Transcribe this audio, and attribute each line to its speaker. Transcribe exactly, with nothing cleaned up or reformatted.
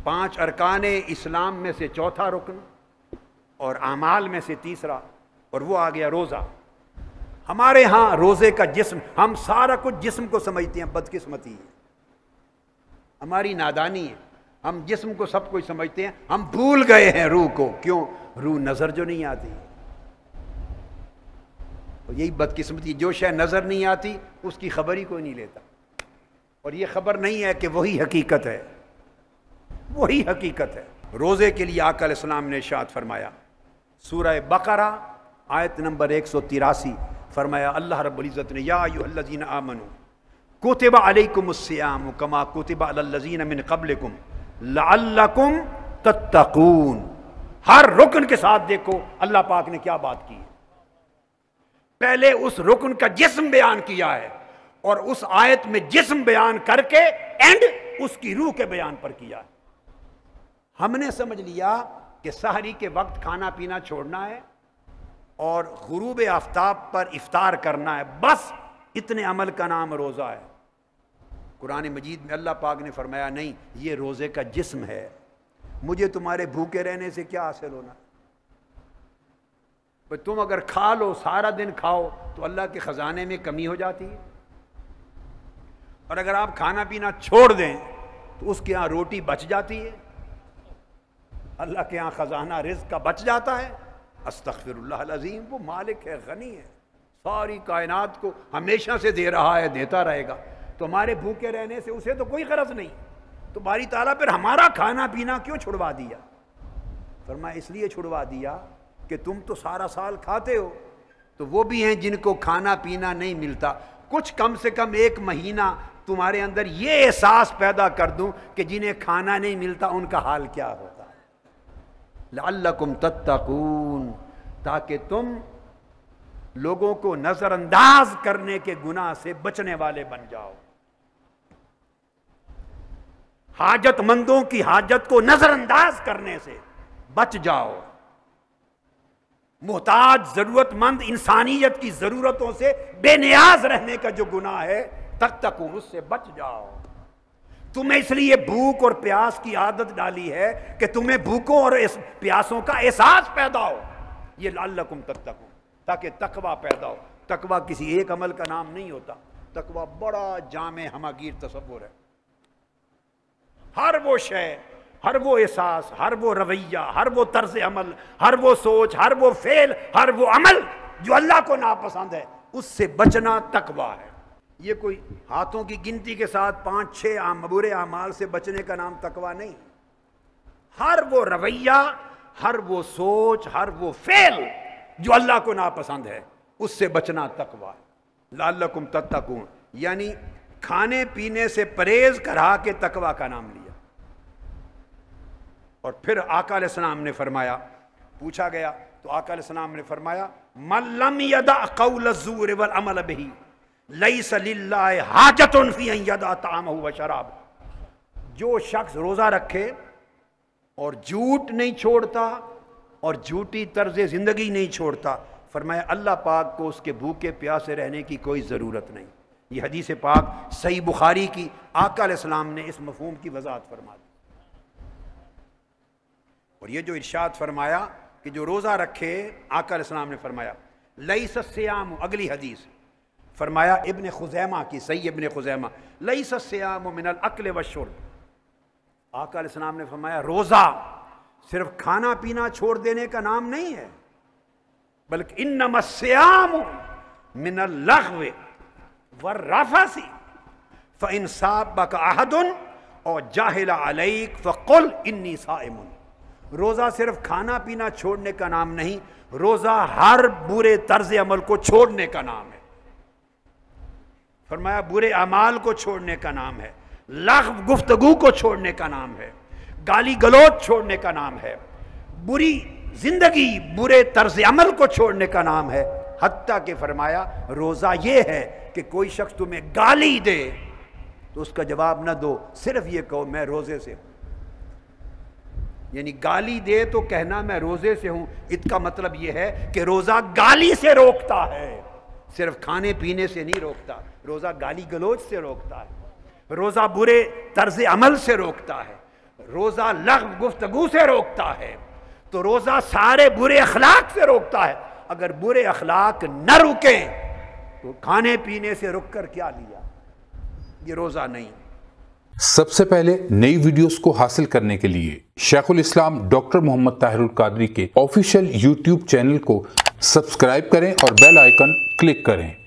Speaker 1: پانچ ارکان اسلام میں سے چوتھا رکن اور اعمال میں سے تیسرا، اور وہ آ گیا روزہ۔ ہمارے ہاں روزے کا جسم، ہم سارا کچھ جسم کو سمجھتے ہیں، بدقسمتی ہے، ہماری نادانی ہے، ہم جسم کو سب کچھ سمجھتے ہیں، ہم بھول گئے ہیں روح کو۔ کیوں؟ روح نظر جو نہیں آتی، یہی بدقسمتی، جو شے نظر نہیں آتی اس کی خبر ہی کوئی نہیں لیتا، اور یہ خبر نہیں ہے کہ وہی حقیقت ہے، وہی حقیقت ہے۔ روزے کے لیے آقا علیہ السلام نے ارشاد فرمایا، سورہ بقرہ آیت نمبر ایک سو تراسی، فرمایا اللہ رب العزت نے، یا ایھا الذین آمنوا کتب علیکم الصیام کما کتب علی الذین من قبلکم لعلکم تتقون۔ ہر رکن کے ساتھ دیکھو اللہ پاک نے کیا بات کی، پہلے اس رکن کا جسم بیان کیا ہے، اور اس آیت میں جسم بیان کر کے اینڈ اس کی روح کے بیان پر کیا ہے۔ ہم نے سمجھ لیا کہ سحری کے وقت کھانا پینا چھوڑنا ہے اور غروب آفتاب پر افطار کرنا ہے، بس اتنے عمل کا نام روزہ ہے۔ قرآن مجید میں اللہ پاک نے فرمایا نہیں، یہ روزے کا جسم ہے، مجھے تمہارے بھوکے رہنے سے کیا حاصل ہونا؟ تم اگر کھا لو، سارا دن کھاؤ تو اللہ کے خزانے میں کمی ہو جاتی ہے، اور اگر آپ کھانا پینا چھوڑ دیں تو اس کے ہاں روٹی بچ جاتی ہے، اللہ کے ہاں خزانہ رزق کا بچ جاتا ہے۔ استغفر اللہ العظیم، وہ مالک ہے، غنی ہے، ساری کائنات کو ہمیشہ سے دے رہا ہے، دیتا رہے گا، تو ہمارے بھوکے رہنے سے اسے تو کوئی غرض نہیں، تو باری تعالیٰ پھر ہمارا کھانا پینا کیوں چھڑوا دیا؟ فرمایا اس لیے چھڑوا دیا کہ تم تو سارا سال کھاتے ہو، تو وہ بھی ہیں جن کو کھانا پینا نہیں ملتا، کچھ کم سے کم ایک مہینہ تمہارے اندر یہ احساس پیدا کر دوں کہ جنہیں کھانا نہیں ملتا ان کا حال کیا ہوتا، لعلکم تتقون، تاکہ تم لوگوں کو نظر انداز کرنے کے گناہ سے بچنے والے بن جاؤ، حاجت مندوں کی حاجت کو نظر انداز کرنے سے بچ جاؤ، محتاج ضرورت مند انسانیت کی ضرورتوں سے بے نیاز رہنے کا جو گناہ ہے تتقون، اس سے بچ جاؤ۔ تمہیں اس لیے بھوک اور پیاس کی عادت ڈالی ہے کہ تمہیں بھوکوں اور پیاسوں کا احساس پیدا ہو، یہ لعلکم تتقون، تاکہ تقوی پیدا ہو۔ تقوی کسی ایک عمل کا نام نہیں ہوتا، تقوی بڑا جامع ہماگیر تصور ہے، ہر وہ شے، ہر وہ احساس، ہر وہ رویہ، ہر وہ طرز عمل، ہر وہ سوچ، ہر وہ فعل، ہر وہ عمل جو اللہ کو ناپسند ہے، اس سے بچنا تقوی ہے۔ یہ کوئی ہاتھوں کی گنتی کے ساتھ پانچ چھ برے اعمال سے بچنے کا نام تقوی نہیں، ہر وہ رویہ، ہر وہ سوچ، ہر وہ فعل جو اللہ کو ناپسند ہے، اس سے بچنا تقوی ہے۔ لعلکم تتقون، یعنی کھانے پینے سے پرہیز کرا کے تقوی کا نام لیا۔ اور پھر آقا علیہ السلام نے فرمایا، پوچھا گیا تو آقا علیہ السلام نے فرمایا، من لم یدع قول الزور والعمل بہ لیس للہ حاجۃ فی ان یدع طعامہ وشرابہ۔ جو شخص روزہ رکھے اور جھوٹ نہیں چھوڑتا اور جھوٹی طرز زندگی نہیں چھوڑتا، فرمایا اللہ پاک کو اس کے بھوکے پیاسے رہنے کی کوئی ضرورت نہیں۔ یہ حدیث پاک صحیح بخاری کی، آقا علیہ السلام نے اس مفہوم کی وضاحت فرما دی۔ اور یہ جو ارشاد فرمایا کہ جو روزہ رکھے، آقا علیہ السلام نے فرمایا لیس الصیام، اگلی حدیث فرمایا ابن خزیمہ کی، صحیح ابن خزیمہ، لیس الصیام من الاکل والشرب۔ آقا علیہ السلام نے فرمایا روزہ صرف کھانا پینا چھوڑ دینے کا نام نہیں ہے، بلکہ انما الصیام من اللغو والرفث فإن صابك أحد أو جاهل عليك فقل إني صائم۔ روزہ صرف کھانا پینا چھوڑنے کا نام نہیں، روزہ ہر برے طرز عمل کو چھوڑنے کا نام ہے۔ فرمایا برے اعمال کو چھوڑنے کا نام ہے، لغو گفتگو کو چھوڑنے کا نام ہے، گالی گلوچ چھوڑنے کا نام ہے، بری زندگی برے طرز عمل کو چھوڑنے کا نام ہے۔ حتیٰ کہ فرمایا روزہ یہ ہے کہ کوئی شخص تمہیں گالی دے تو اس کا جواب نہ دو، صرف یہ کہو میں روزے سے ہوں۔ یعنی گالی دے تو کہنا میں روزے سے ہوں، اس کا مطلب یہ ہے کہ روزہ گالی سے روکتا ہے، صرف کھانے پینے سے نہیں روکتا، روزہ گالی گلوچ سے روکتا ہے، روزہ برے طرز عمل سے روکتا ہے، روزہ لغو گفتگو سے روکتا ہے تو روزہ سارے برے اخلاق سے روکتا ہے. اگر برے اخلاق نہ رکیں تو کھانے پینے سے رک کر کیا لیا؟ یہ روزہ نہیں.
Speaker 2: سب سے پہلے نئی ویڈیوز کو حاصل کرنے کے لیے شیخ الاسلام ڈاکٹر محمد طاہر القادری کے آفیشیل یوٹیوب چینل کو سبسکرائب کریں اور بیل آئیکن کلک کریں.